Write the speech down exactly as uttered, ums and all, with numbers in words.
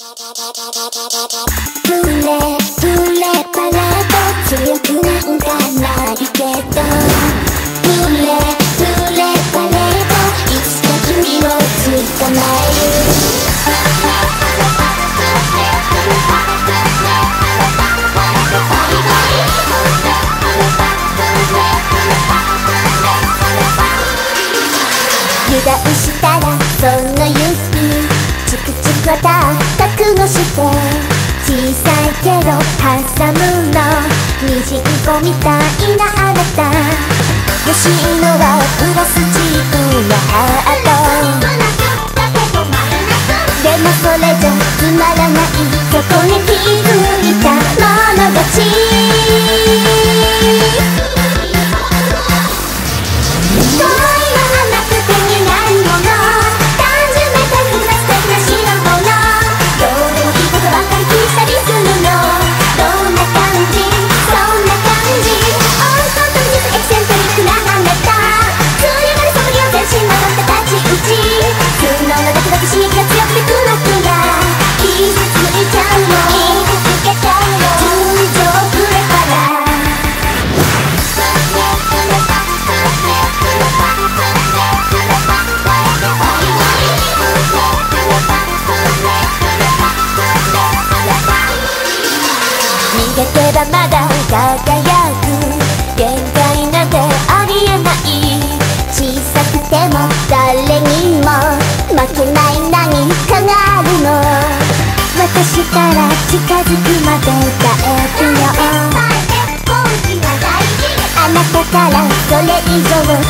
プレプレパレード強くなんかないけど、プレプレパレードいつか君を捕まえる。油断したらその指チクチクは覚悟して小さいけどハンサムのミジンコみたいなあなた、欲しいのはプラスチックなハートでもそれじゃつまらない、そこに気づいた者勝ち。逃げてばまだ輝く、限界なんてありえない、小さくても誰にも負けない何かがあるの、私から近づくまで耐えるよ、あなたからそれ以上